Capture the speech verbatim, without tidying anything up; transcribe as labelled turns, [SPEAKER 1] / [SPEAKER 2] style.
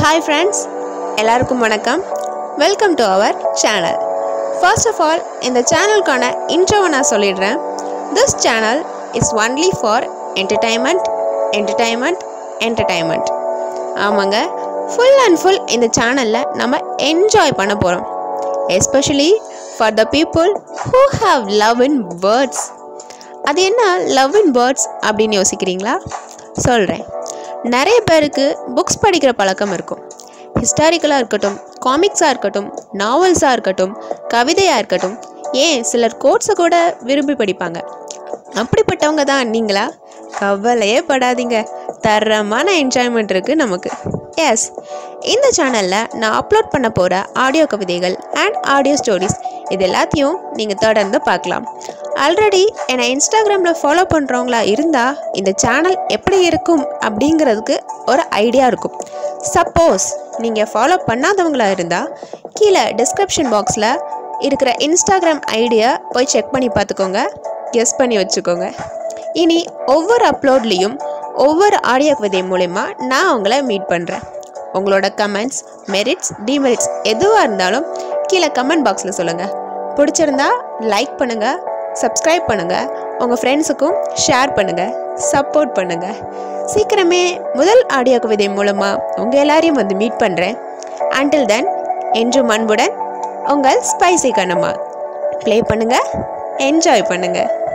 [SPEAKER 1] Hi friends, எல்லாருக்கும் வணக்கம். Welcome to our channel. First of all, இந்த சேனலுக்கான இன்ட்ரோவை நான் சொல்லிடுறேன். This channel is only for entertainment, entertainment, entertainment. ஆமாங்க, full and full இந்த சேனலில் நம்ம என்ஜாய் பண்ண போகிறோம். Especially for the people who have love in words. அது என்ன லவ் இன் வேர்ட்ஸ் அப்படின்னு யோசிக்கிறீங்களா? சொல்கிறேன். நிறைய பேருக்கு புக்ஸ் படிக்கிற பழக்கம் இருக்கும். ஹிஸ்டாரிக்கலாக இருக்கட்டும், காமிக்ஸாக இருக்கட்டும், நாவல்ஸாக இருக்கட்டும், கவிதையாக இருக்கட்டும், ஏன் சிலர் கோட்ஸை கூட விரும்பி படிப்பாங்க. அப்படிப்பட்டவங்க தான் நீங்களா? கவலையே படாதீங்க, தரமான என்ஜாய்மெண்ட் இருக்குது நமக்கு. எஸ், இந்த சேனலில் நான் அப்லோட் பண்ண போகிற ஆடியோ கவிதைகள் அண்ட் ஆடியோ ஸ்டோரிஸ் இது எல்லாத்தையும் நீங்கள் தொடர்ந்து பார்க்கலாம். ஆல்ரெடி என்னை இன்ஸ்டாகிராமில் ஃபாலோ பண்ணுறவங்களா இருந்தால் இந்த சேனல் எப்படி இருக்கும் அப்படிங்கிறதுக்கு ஒரு ஐடியா இருக்கும். சப்போஸ் நீங்கள் ஃபாலோ பண்ணாதவங்களா இருந்தால் கீழே டிஸ்கிரிப்ஷன் பாக்ஸில் இருக்கிற இன்ஸ்டாகிராம் ஐடியை போய் செக் பண்ணி பார்த்துக்கோங்க, கெஸ் பண்ணி வச்சுக்கோங்க. இனி ஒவ்வொரு அப்லோட்லேயும் ஒவ்வொரு ஆடியோ கவிதை மூலமா நான் உங்களை மீட் பண்ணுறேன். உங்களோட கமெண்ட்ஸ், மெரிட்ஸ், டிமெரிட்ஸ் எதுவாக இருந்தாலும் கீழே கமெண்ட் பாக்ஸில் சொல்லுங்கள். பிடிச்சிருந்தா லைக் பண்ணுங்கள், சப்ஸ்கிரைப் பண்ணுங்கள், உங்கள் ஃப்ரெண்ட்ஸுக்கும் ஷேர் பண்ணுங்கள், சப்போர்ட் பண்ணுங்கள். சீக்கிரமே முதல் ஆடியோ கவிதை மூலமாக உங்கள் எல்லாரையும் வந்து மீட் பண்ணுறேன். அண்டில் தென், என்றும் அன்புடன் உங்கள் ஸ்பைசி கண்ணம்மா. ப்ளே பண்ணுங்கள், என்ஜாய் பண்ணுங்கள்.